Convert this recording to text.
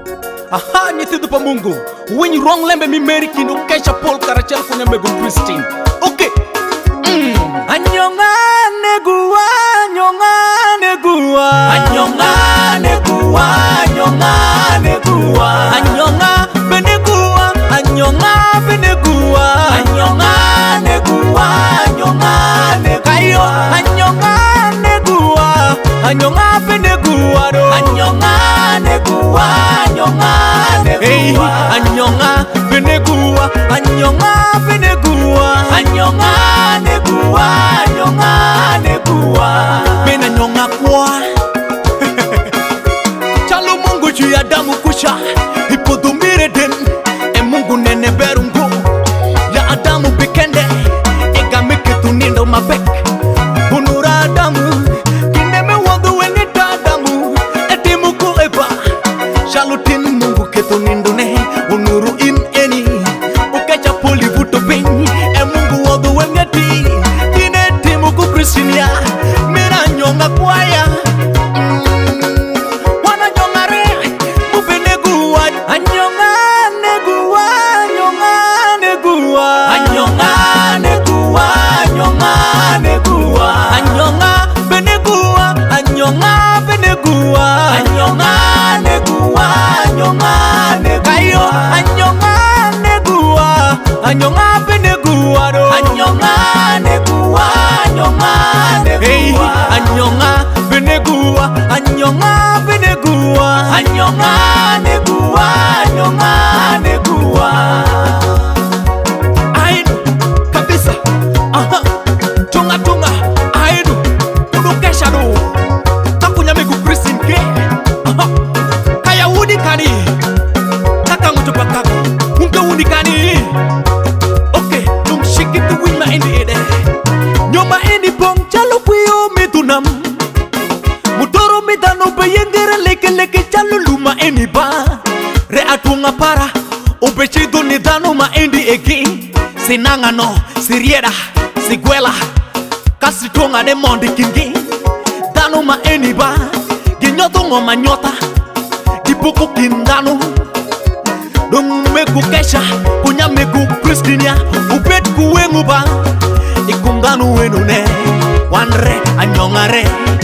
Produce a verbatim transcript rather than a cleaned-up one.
Aha, nyithindo pa Mungu. Winy wrong lembe mi meri kino kesha pol karachel kunya mego Christine. Okay. Mm. Anyonga negua, anyonga negua, Anyonga negua, anyonga negua. anyonga benegua, anyonga benegua, Anyonga negua, anyonga kayo, negua. anyonga negua, anyonga benegua do, Anyonga negua, anyonga hey, negua. anyonga benegua, anyonga benegua, Anyonga negua, anyonga negua. bena nyonga kwa. Chalo Mungu juu ya damu kusha, ipodumire den, e Mungu nene berungu, ya Adamu bikende, ega meke tunindo mabek, unura Adamu, kineme wadu wenge ta Adamu, eti muku eba, chalo tin Mungu ke tunindo ne, unuru in eni, ukecha poli vuto ping, e Mungu wadu wenge ti, tine ti muku Christinia, mira nyonga kwaya. Anyonga negua, anyonga negua, Anyonga negua, anyonga negua. anyonga benegua, anyonga benegua, Anyonga negua, anyonga kayo, negua. anyonga negua, anyonga benegua do, Anyonga negua, anyonga hey, negua. anyonga benegua, anyonga benegua, Anyonga negua, anyonga negua. aidu kabisa, aha, tunga tunga, aidu, kudukesha do, takunya megu Christine ke, aha, kaya wudi kani, kaka ngutu pakako, unga wudi kani, okay, tum shiki tu wima indi ede, nyoma indi pong chalo kuyo midunam, mutoro midano beyengere leke leke chalo luma indi ba, re atunga para, ubechido ni dano ma indi egi, sinanga no, siriera, siguela, kasi tonga de mondi kingi, dano ma indi ba, ginyoto ngoma nyota, dipuku kindano, dong megu kesha, kunya megu Christinia, ubet kuwengu ba, ikunganu wenune, wanre anyongare.